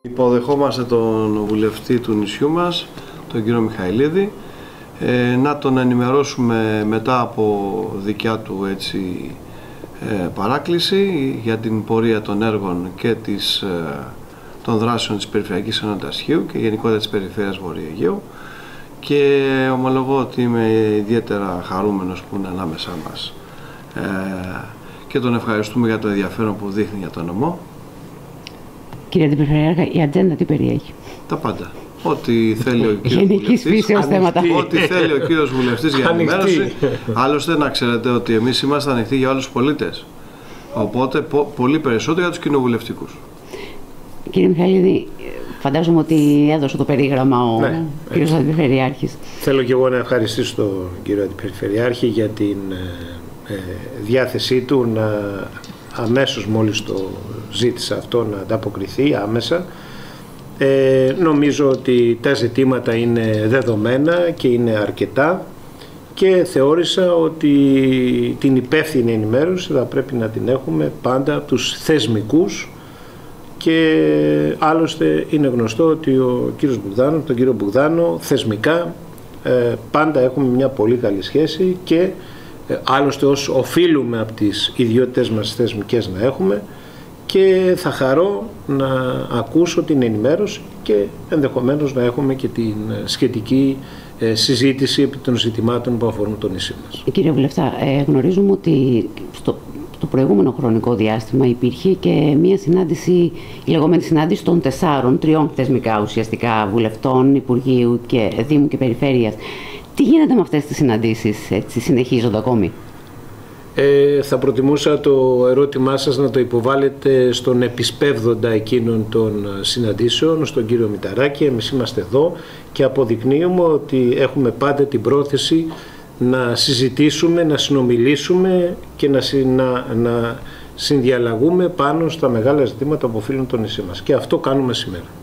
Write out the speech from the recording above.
Υποδεχόμαστε τον βουλευτή του νησιού μας, τον κύριο Μιχαηλίδη, να τον ενημερώσουμε μετά από δικιά του παράκληση για την πορεία των έργων και των δράσεων της Περιφερειακής Ενότητας Χίου και γενικότερα της Περιφέρειας Βορείου Αιγαίου, και ομολογώ ότι είμαι ιδιαίτερα χαρούμενος που είναι ανάμεσά μας και τον ευχαριστούμε για το ενδιαφέρον που δείχνει για τον νομό. Κύριε Αντιπεριφερειάρχα, η ατζέντα τι περιέχει? Τα πάντα. Ό,τι θέλει ο κύριος βουλευτής, ό,τι θέλει ο κύριος βουλευτής για ενημέρωση. Άλλωστε να ξέρετε ότι εμείς είμαστε ανοιχτοί για όλους τους πολίτες. Οπότε πολύ περισσότερο για τους κοινοβουλευτικούς. Κύριε Μιχαηλίδη, φαντάζομαι ότι έδωσε το περίγραμμα ο κύριος Αντιπεριφερειάρχης. Θέλω και εγώ να ευχαριστήσω τον κύριο Αντιπεριφερειάρχη για την διάθεσή του να αμέσως μόλις το ζήτησα αυτό να ανταποκριθεί άμεσα. Νομίζω ότι τα ζητήματα είναι δεδομένα και είναι αρκετά και θεώρησα ότι την υπεύθυνη ενημέρωση θα πρέπει να την έχουμε πάντα από τους θεσμικούς, και άλλωστε είναι γνωστό ότι ο κύριος Μπογδάνο, τον κύριο Μπογδάνο, θεσμικά πάντα έχουμε μια πολύ καλή σχέση και άλλωστε ως οφείλουμε από τις ιδιότητες μας θεσμικές να έχουμε, και θα χαρώ να ακούσω την ενημέρωση και ενδεχομένως να έχουμε και την σχετική συζήτηση επί των ζητημάτων που αφορούν το νησί μας. Κύριε Βουλευτά, γνωρίζουμε ότι στο προηγούμενο χρονικό διάστημα υπήρχε και μία συνάντηση, η λεγόμενη συνάντηση των τριών θεσμικά ουσιαστικά βουλευτών, Υπουργείου και Δήμου και Περιφέρειας. Τι γίνεται με αυτές τις συναντήσεις, συνεχίζονται ακόμη? Θα προτιμούσα το ερώτημά σας να το υποβάλλετε στον επισπεύδοντα εκείνων των συναντήσεων, στον κύριο Μηταράκη. Εμείς είμαστε εδώ και αποδεικνύουμε ότι έχουμε πάντα την πρόθεση να συζητήσουμε, να συνομιλήσουμε και να συνδιαλλαγούμε πάνω στα μεγάλα ζητήματα που οφείλουν το νησί μας. Και αυτό κάνουμε σήμερα.